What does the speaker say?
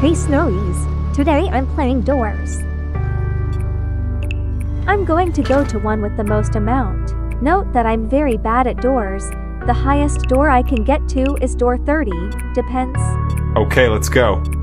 Hey Snowies, today I'm playing doors. I'm going to go to one with the most amount. Note that I'm very bad at doors. The highest door I can get to is door 30, depends. Okay, let's go.